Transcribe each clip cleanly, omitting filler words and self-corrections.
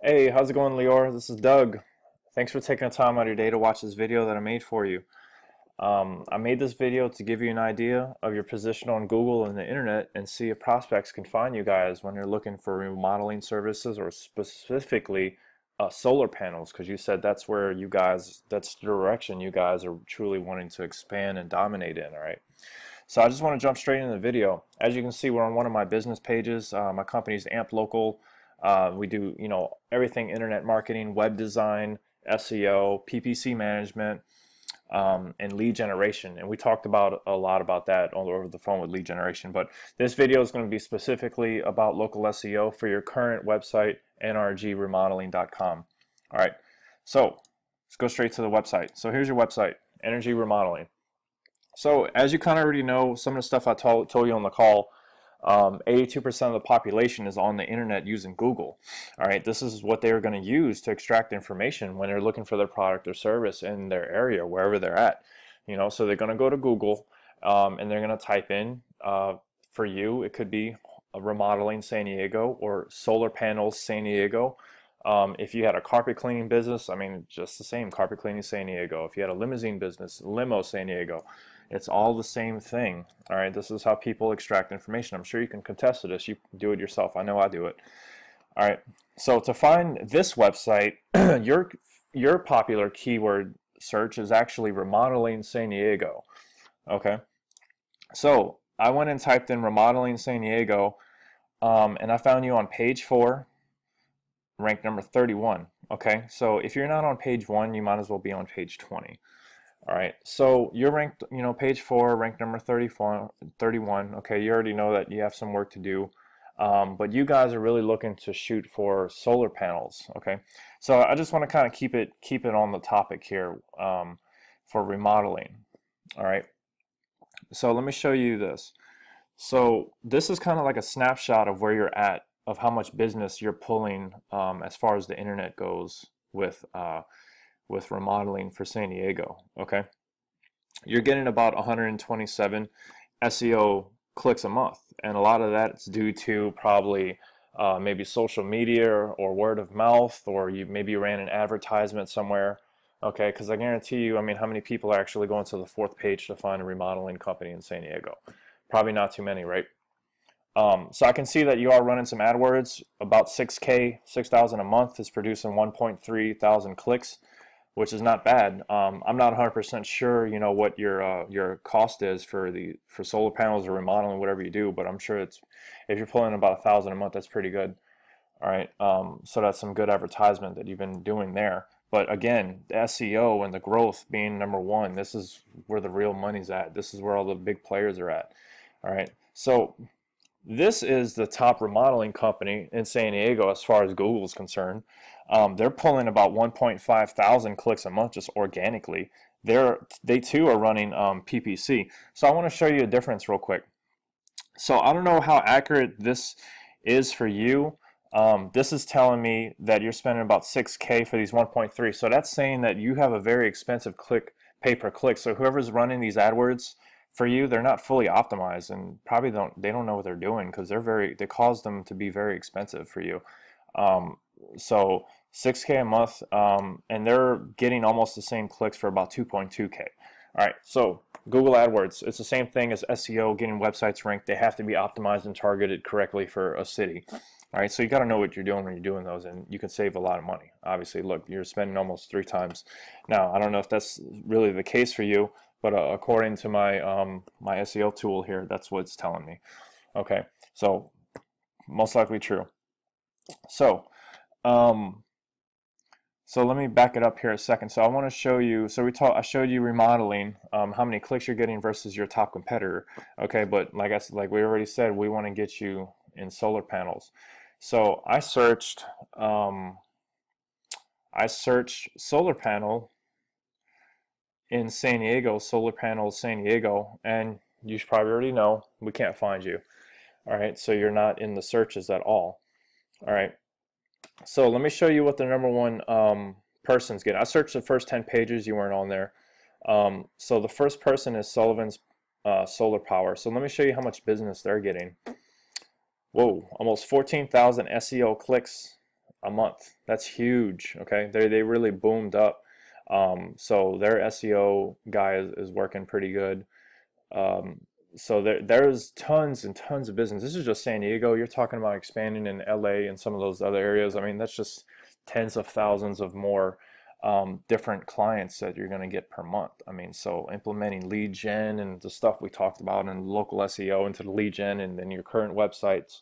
Hey, how's it going, Lior? This is Doug. Thanks for taking the time out of your day to watch this video that I made for you. I made this video to give you an idea of your position on Google and the internet and see if prospects can find you guys when you're looking for remodeling services or specifically solar panels, because you said that's where you guys, that's the direction you guys are truly wanting to expand and dominate in, all right? So I just want to jump straight into the video. As you can see, we're on one of my business pages. My company's Amp Local. We do, everything internet marketing, web design, SEO, PPC management, and lead generation. And we talked about a lot about that over the phone with lead generation. But this video is going to be specifically about local SEO for your current website, nrgremodeling.com. All right, so let's go straight to the website. So here's your website, NRG Remodeling. So as you kind of already know, some of the stuff I told you on the call, 82% of the population is on the internet using Google. All right, this is what they're going to use to extract information when they're looking for their product or service in their area, wherever they're at. So they're going to go to Google and they're going to type in, for you, it could be remodeling San Diego or solar panels San Diego. If you had a carpet cleaning business, I mean, just the same, carpet cleaning San Diego. If you had a limousine business, limo San Diego. It's all the same thing. All right, this is how people extract information. I'm sure you can contest to this. You do it yourself. I know I do it. All right, so to find this website, your popular keyword search is actually remodeling San Diego. Okay, so I went and typed in remodeling San Diego, and I found you on page 4, ranked number 31. Okay, so if you're not on page 1, you might as well be on page 20. All right, so you're ranked, page 4, ranked number 34, 31. Okay, you already know that you have some work to do, but you guys are really looking to shoot for solar panels. Okay, so I just want to kind of keep it on the topic here for remodeling. All right, so let me show you this. So this is kind of like a snapshot of where you're at, of how much business you're pulling as far as the internet goes with remodeling for San Diego. Okay, you're getting about 127 SEO clicks a month, and a lot of that's due to probably maybe social media or word of mouth, or maybe you ran an advertisement somewhere. Okay, because I guarantee you, I mean, how many people are actually going to the 4th page to find a remodeling company in San Diego? Probably not too many, right? So I can see that you are running some AdWords. About 6,000 a month is producing 1.3 thousand clicks, which is not bad. I'm not 100% sure, what your cost is for solar panels or remodeling, whatever you do, but I'm sure if you're pulling about 1,000 a month, that's pretty good. All right, so that's some good advertisement that you've been doing there. But again, the SEO and the growth being number 1, this is where the real money's at. This is where all the big players are at. All right, so this is the top remodeling company in San Diego as far as Google is concerned. They're pulling about 1.5 thousand clicks a month just organically. They too are running PPC. So I want to show you a difference real quick. So I don't know how accurate this is for you. This is telling me that you're spending about 6K for these 1.3. So that's saying that you have a very expensive pay per click. So whoever's running these AdWords for you, they're not fully optimized, and probably they don't know what they're doing, because they cause them to be very expensive for you. So 6K a month, and they're getting almost the same clicks for about 2.2K. All right, so Google AdWords, it's the same thing as SEO, getting websites ranked. They have to be optimized and targeted correctly for a city. All right, so you got to know what you're doing when you're doing those, and you can save a lot of money. Obviously, look, you're spending almost 3 times. Now, I don't know if that's really the case for you, but according to my my SEO tool here, that's what it's telling me. Okay, so most likely true. So let me back it up here a second. So I want to show you. So I showed you remodeling, how many clicks you're getting versus your top competitor. Okay, but like we already said, we want to get you in solar panels. So I searched solar panel in San Diego, solar panels San Diego, and you should probably already know we can't find you. All right, so you're not in the searches at all. All right, so let me show you what the number 1 person's getting. I searched the first 10 pages, you weren't on there. So the first person is Sullivan's Solar Power. So let me show you how much business they're getting. Whoa, almost 14,000 SEO clicks a month. That's huge. Okay, they really boomed up. So their SEO guy is working pretty good. Um, so there's tons and tons of business. This is just San Diego. You're talking about expanding in LA and some of those other areas. I mean, that's just tens of thousands of more different clients that you're going to get per month. I mean, so implementing lead gen and the stuff we talked about and local SEO into the lead gen and then your current websites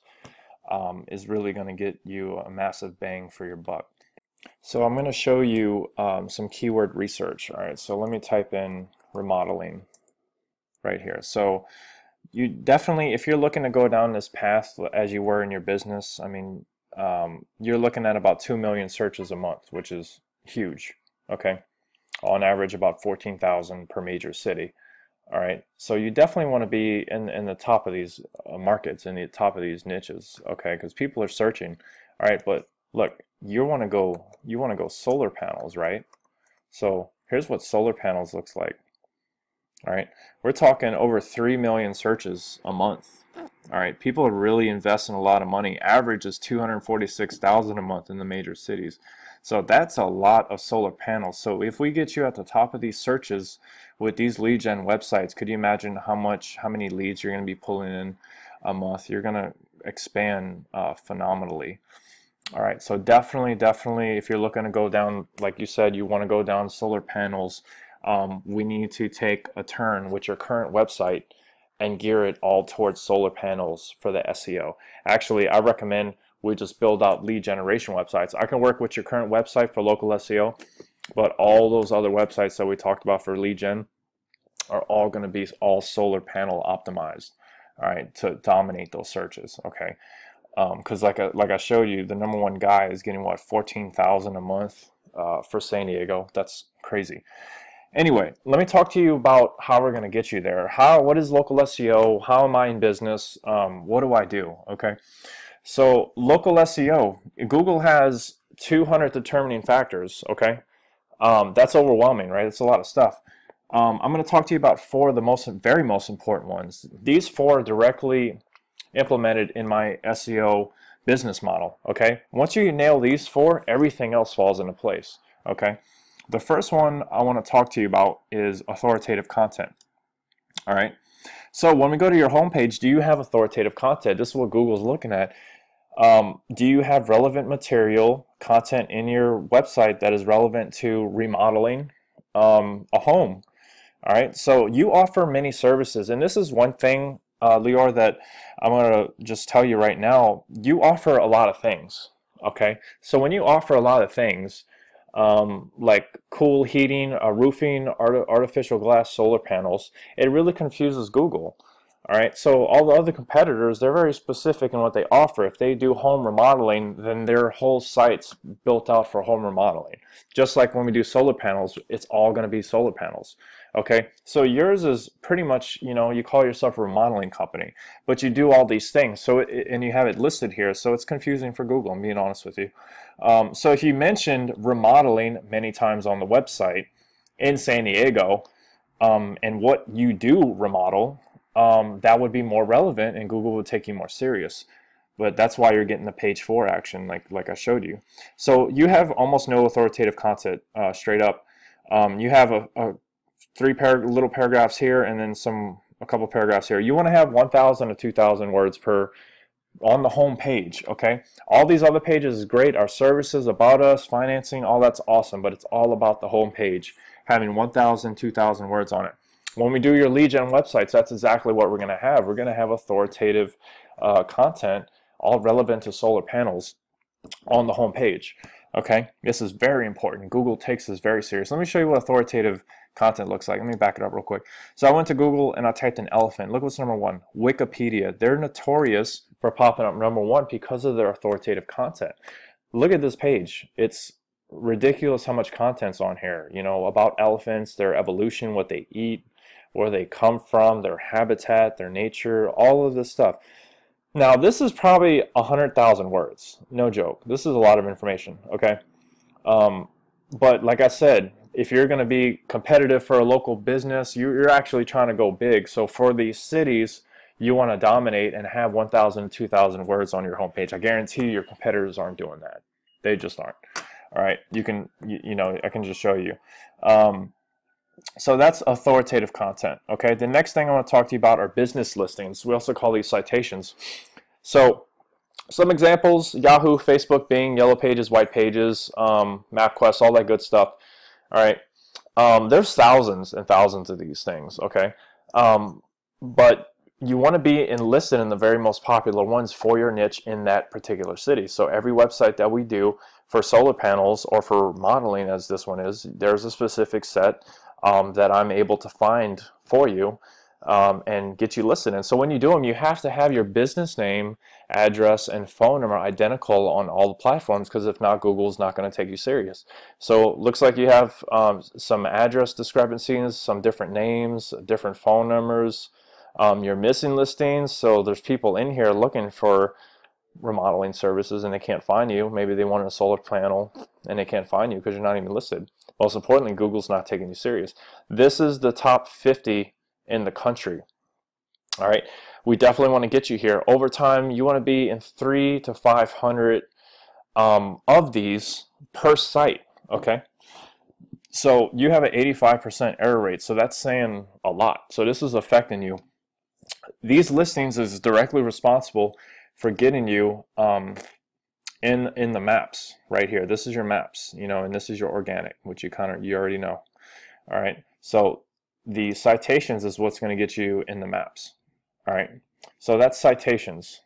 is really going to get you a massive bang for your buck. So I'm going to show you some keyword research. All right, so let me type in remodeling right here. So you definitely, if you're looking to go down this path as you were in your business, I mean, you're looking at about 2 million searches a month, which is huge. Okay, on average about 14,000 per major city. All right, so you definitely want to be in the top of these markets, in the top of these niches. Okay, because people are searching. All right, but look, you want to go solar panels, right? So here's what solar panels looks like. All right, we're talking over 3 million searches a month. All right, people are really investing a lot of money. Average is 246,000 a month in the major cities. So that's a lot of solar panels. So if we get you at the top of these searches with these lead gen websites, could you imagine how many leads you're going to be pulling in a month? You're going to expand phenomenally. All right, so definitely, if you're looking to go down, like you said, you want to go down solar panels, we need to take a turn with your current website and gear it all towards solar panels for the SEO. Actually, I recommend we just build out lead generation websites. I can work with your current website for local SEO, but all those other websites that we talked about for lead gen are all going to be all solar panel optimized, all right, to dominate those searches. Okay, because like I showed you, the #1 guy is getting what, 14,000 a month for San Diego. That's crazy. Anyway, let me talk to you about how we're going to get you there. What is local SEO? How am I in business? What do I do? Okay, so local SEO, Google has 200 determining factors. Okay, that's overwhelming, right? It's a lot of stuff. I'm going to talk to you about 4 of the very most important ones. These 4 are directly implemented in my SEO business model. Okay, once you nail these 4, everything else falls into place. Okay. The first one I want to talk to you about is authoritative content. All right. So when we go to your homepage, do you have authoritative content? This is what Google's looking at. Do you have relevant material content in your website that is relevant to remodeling a home? All right. So you offer many services, and this is one thing, Lior, that I'm going to just tell you right now. You offer a lot of things. Okay. So when you offer a lot of things, like cool heating, roofing, artificial glass, solar panels, it really confuses Google. All right, so all the other competitors, they're very specific in what they offer. If they do home remodeling, then their whole site's built out for home remodeling. Just like when we do solar panels, it's all going to be solar panels. Okay, so yours is pretty much, you call yourself a remodeling company, but you do all these things. So and you have it listed here, so it's confusing for Google, I'm being honest with you. So if you mentioned remodeling many times on the website in San Diego, and what you do remodel, that would be more relevant and Google would take you more serious. But that's why you're getting the page 4 action like I showed you. So you have almost no authoritative content straight up. You have a 3 little paragraphs here and then a couple paragraphs here. You want to have 1,000 to 2,000 words per on the home page. Okay, all these other pages is great. Our services, about us, financing, all that's awesome, but it's all about the home page having 1,000, 2,000 words on it. When we do your lead gen websites, that's exactly what we're going to have. We're going to have authoritative content, all relevant to solar panels, on the home page. Okay, this is very important. Google takes this very serious. Let me show you what authoritative content looks like. Let me back it up real quick. So I went to Google and I typed in elephant. Look what's #1, Wikipedia. They're notorious for popping up #1 because of their authoritative content. Look at this page. It's ridiculous how much content's on here, about elephants, their evolution, what they eat, where they come from, their habitat, their nature, all of this stuff. Now, this is probably 100,000 words. No joke. This is a lot of information, okay? But like I said, if you're going to be competitive for a local business, you're actually trying to go big. So for these cities, you want to dominate and have 1,000, 2,000 words on your homepage. I guarantee your competitors aren't doing that. They just aren't. All right, you know, I can just show you. So that's authoritative content. Okay, the next thing I want to talk to you about are business listings. We also call these citations. So some examples: Yahoo, Facebook, Bing, Yellow Pages, White Pages, MapQuest, all that good stuff. All right, there's thousands and thousands of these things. Okay, but you want to be enlisted in the very most popular ones for your niche in that particular city. So every website that we do for solar panels or for modeling, as this one is, there's a specific set that I'm able to find for you and get you listed in. So when you do them, you have to have your business name, address, and phone number identical on all the platforms, because if not, Google's not going to take you serious. So looks like you have some address discrepancies, some different names, different phone numbers. You're missing listings, so there's people in here looking for remodeling services and they can't find you. Maybe they wanted a solar panel and they can't find you because you're not even listed. Most importantly, Google's not taking you serious. This is the top 50 in the country. All right, we definitely want to get you here. Over time, you want to be in 300 to 500 of these per site. Okay, so you have an 85% error rate, so that's saying a lot. So this is affecting you. These listings is directly responsible for getting you in the maps right here. This is your maps, you know, and this is your organic, which you already know. All right, so the citations is what's going to get you in the maps. All right, so that's citations.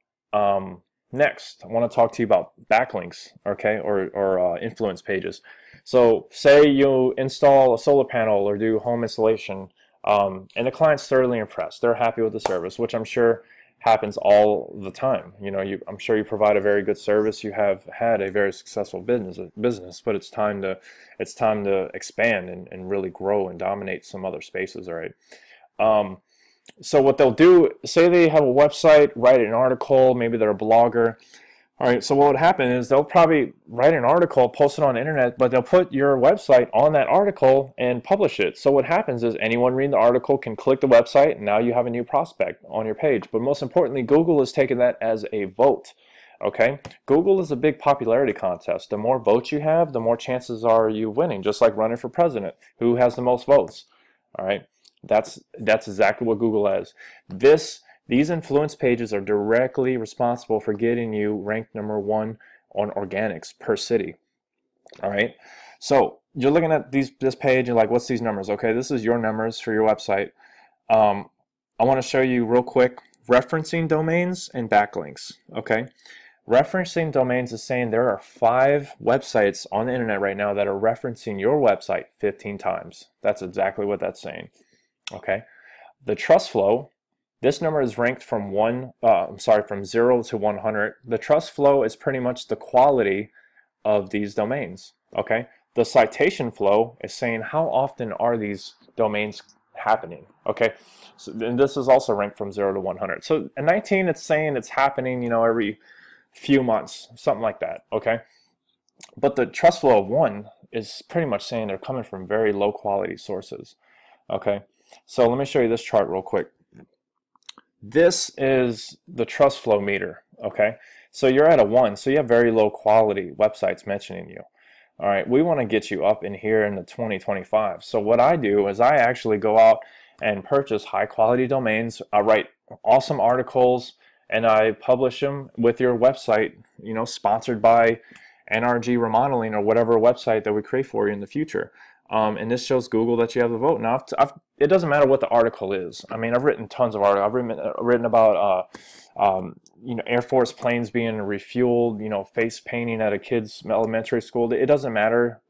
Next, I want to talk to you about backlinks, okay, or influence pages. So say you install a solar panel or do home installation, and the client's thoroughly impressed. They're happy with the service, which I'm sure happens all the time. You know, I'm sure you provide a very good service. You have had a very successful business, but it's time to expand and really grow and dominate some other spaces. All right. So what they'll do, say they have a website, write an article, maybe they're a blogger. All right, so what would happen is they'll probably write an article, post it on the internet, but they'll put your website on that article and publish it. So what happens is anyone reading the article can click the website, and now you have a new prospect on your page. But most importantly, Google is taking that as a vote. Okay, Google is a big popularity contest. The more votes you have, the more chances are you winning, just like running for president. Who has the most votes? All right, that's exactly what Google has. These influence pages are directly responsible for getting you ranked #1 on organics per city. All right, so you're looking at this page, you're like, what's these numbers? Okay, this is your numbers for your website. I want to show you real quick referencing domains and backlinks. Okay, referencing domains is saying there are 5 websites on the internet right now that are referencing your website 15 times. That's exactly what that's saying. Okay, the trust flow, this number is ranked from from 0 to 100. The trust flow is pretty much the quality of these domains. Okay, the citation flow is saying how often are these domains happening. Okay, so and this is also ranked from 0 to 100. So in 19, it's saying it's happening, you know, every few months, something like that. Okay, but the trust flow of 1 is pretty much saying they're coming from very low quality sources. Okay, so let me show you this chart real quick. This is the trust flow meter. Okay, so you're at a 1, so you have very low quality websites mentioning you. All right, we want to get you up in here in the 2025. So what I do is I actually go out and purchase high quality domains. I write awesome articles and I publish them with your website, you know, sponsored by NRG Remodeling or whatever website that we create for you in the future. And this shows Google that you have the vote. Now, it doesn't matter what the article is. I mean, I've written tons of articles. I've written about, you know, Air Force planes being refueled, you know, face painting at a kid's elementary school. It doesn't matter.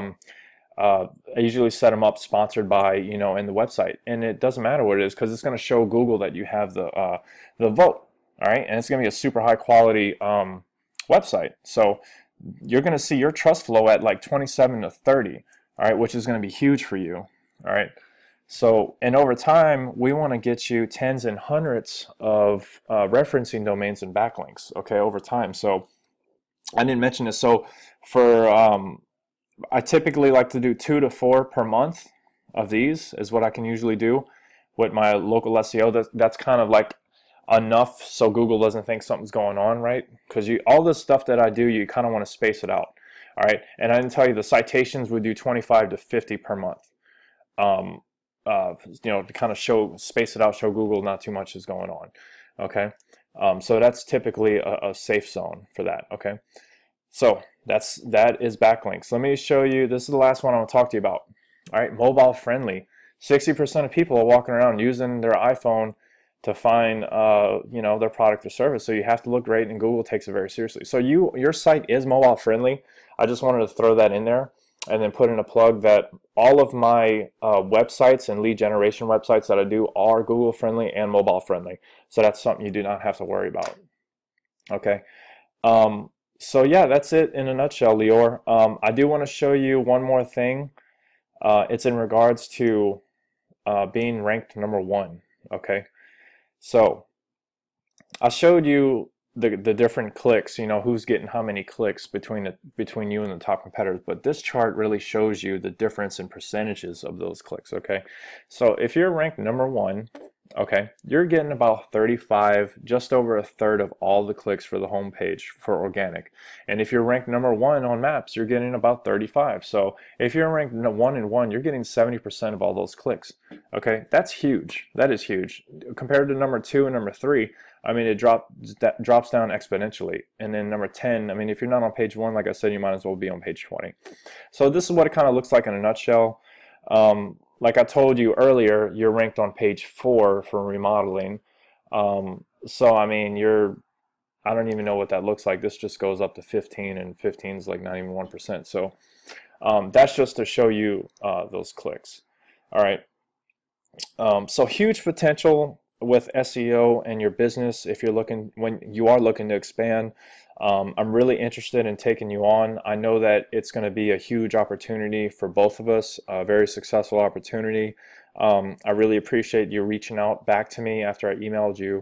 I usually set them up sponsored by, you know, in the website. And it doesn't matter what it is because it's going to show Google that you have the vote. All right. And it's going to be a super high quality website. So you're going to see your trust flow at like 27 to 30. All right, which is going to be huge for you. All right, so and over time we want to get you tens and hundreds of referencing domains and backlinks. Okay, over time. So I didn't mention this. So for I typically like to do 2 to 4 per month of these is what I can usually do with my local SEO. That's kind of like enough so Google doesn't think something's going on, right? Because all this stuff that I do, you kind of want to space it out. All right, and I didn't tell you the citations would do 25 to 50 per month. Um, to kind of space it out, show Google not too much is going on. Okay, so that's typically a safe zone for that. Okay, so that is backlinks. Let me show you. This is the last one I want to talk to you about. All right, mobile friendly. 60% of people are walking around using their iPhone to find their product or service. So you have to look great, and Google takes it very seriously. So your site is mobile friendly. I just wanted to throw that in there and then put in a plug that all of my websites and lead generation websites that I do are Google friendly and mobile friendly. So that's something you do not have to worry about. Okay. So yeah, that's it in a nutshell, Lior. I do want to show you one more thing. It's in regards to being ranked #1. Okay. So I showed you the different clicks, who's getting how many clicks between you and the top competitors, but this chart really shows you the difference in percentages of those clicks. Okay, so if you're ranked #1, okay, you're getting about 35, just over a third of all the clicks for the home page for organic. And if you're ranked #1 on maps, you're getting about 35. So if you're ranked 1 in 1, you're getting 70% of all those clicks. Okay, that's huge. That is huge compared to #2 and #3. I mean, it drops down exponentially. And then #10, I mean, if you're not on page 1, like I said, you might as well be on page 20. So this is what it kind of looks like in a nutshell. Like I told you earlier, you're ranked on page 4 for remodeling. So I mean, I don't even know what that looks like. This just goes up to 15, and 15 is like not even 1%. So that's just to show you those clicks. All right. So huge potential with SEO and your business when you are looking to expand. I'm really interested in taking you on. I know that it's going to be a huge opportunity for both of us, a very successful opportunity. I really appreciate you reaching out back to me after I emailed you.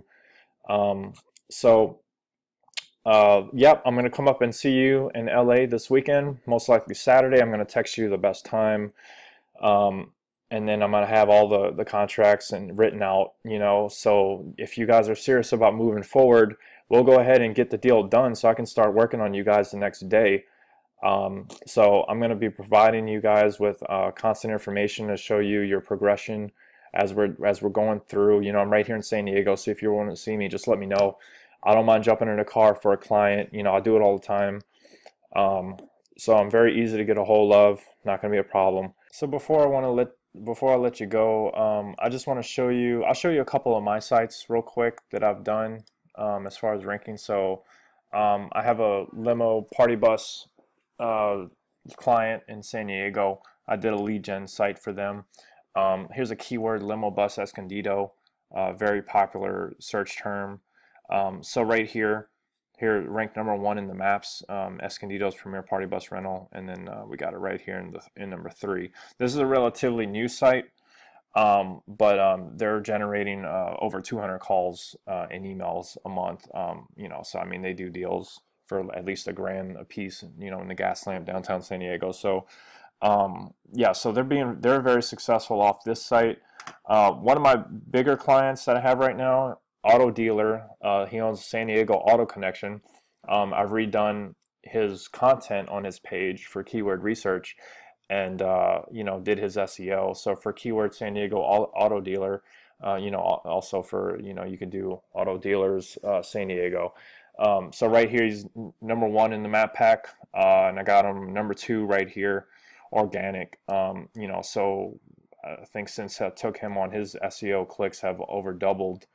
Yep, I'm going to come up and see you in LA this weekend, most likely Saturday. I'm going to text you the best time. And then I'm going to have all the contracts and written out, so if you guys are serious about moving forward, we'll go ahead and get the deal done so I can start working on you guys the next day. So I'm going to be providing you guys with constant information to show you your progression as we're going through. I'm right here in San Diego, so if you want to see me, just let me know. I don't mind jumping in a car for a client. I do it all the time. So I'm very easy to get a hold of. Not going to be a problem. So before I let you go, I just want to show you. I'll show you a couple of my sites real quick that I've done as far as ranking. So I have a limo party bus client in San Diego. I did a lead gen site for them. Here's a keyword: limo bus Escondido, very popular search term. So right here ranked #1 in the maps, Escondido's premier party bus rental, and then we got it right here in #3. This is a relatively new site, but they're generating over 200 calls and emails a month. So I mean, they do deals for at least $1,000 a piece, in the gas lamp downtown San Diego. So yeah, so they're very successful off this site. One of my bigger clients that I have right now, auto dealer, he owns San Diego Auto Connection. I've redone his content on his page for keyword research, and did his SEO. So for keyword San Diego Auto Dealer, also for you can do auto dealers San Diego. So right here he's #1 in the map pack, and I got him #2 right here, organic. So I think since I took him on, his SEO clicks have over doubled.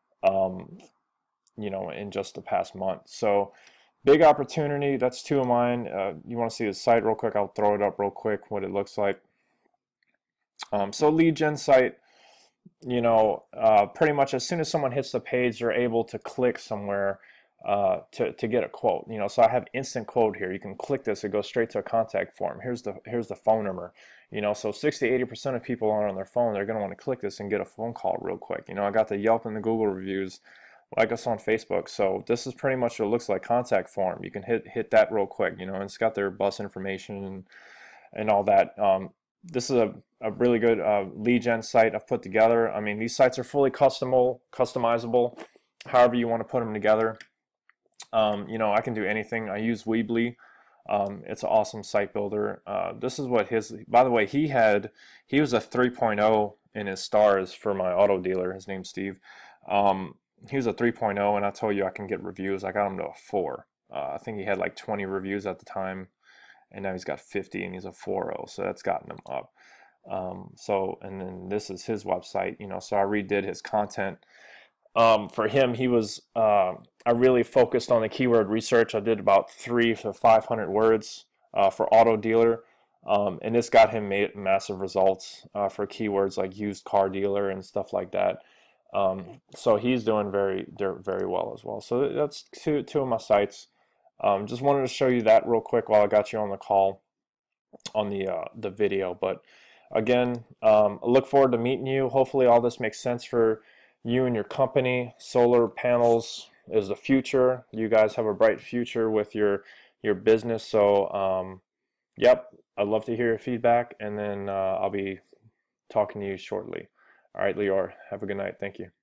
In just the past month. So big opportunity. That's 2 of mine. You want to see the site real quick? I'll throw it up real quick, what it looks like. So lead gen site, pretty much as soon as someone hits the page, they're able to click somewhere to get a quote. So I have instant quote here. You can click this, it goes straight to a contact form. Here's the phone number. So 60–80% of people are on their phone. They're going to want to click this and get a phone call real quick. I got the Yelp and the Google reviews. Like us on Facebook. So this is pretty much what it looks like, contact form. You can hit that real quick. And it's got their bus information and all that. This is a really good lead gen site I've put together. I mean, these sites are fully customizable. however you want to put them together. You know, I can do anything. I use Weebly. It's an awesome site builder. This is what his, by the way, he was a 3.0 in his stars for my auto dealer. His name's Steve. He was a 3.0, and I told you I can get reviews. I got him to a 4. I think he had like 20 reviews at the time, and now he's got 50, and he's a 4.0, so that's gotten him up. So, and then this is his website, you know, so I redid his content. For him, he was, I really focused on the keyword research. I did about 300 to 500 words for auto dealer, and this got him massive results for keywords like used car dealer and stuff like that. So he's doing very well as well. So that's two of my sites. Just wanted to show you that real quick while I got you on the call on the video. But again, I look forward to meeting you. Hopefully all this makes sense for you and your company. Solar panels is the future. You guys have a bright future with your business. So yep, I'd love to hear your feedback, and then I'll be talking to you shortly. All right, Lior, have a good night. Thank you.